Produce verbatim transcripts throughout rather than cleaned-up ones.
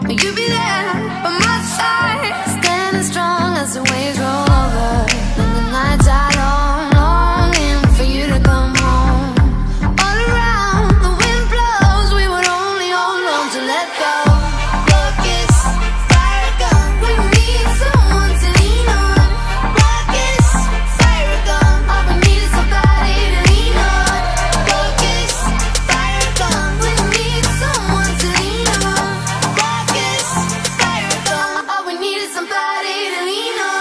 Will you be there by my side? Standing strong as the waves roll over, and the nights are long, longing for you to come home. All around, the wind blows, we would only hold on to let go. Love is fire gun, we need someone to lean on. Love is fire gun, all we need is somebody to lean on. Love is fire gun, we need someone to lean on. Love is fire gun, all we need is somebody to lean on.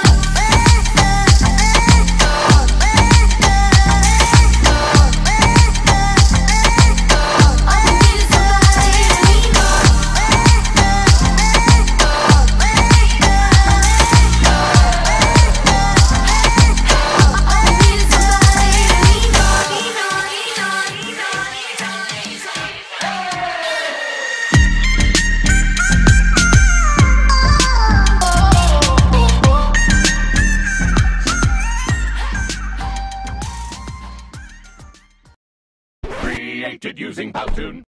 Created using Powtoon.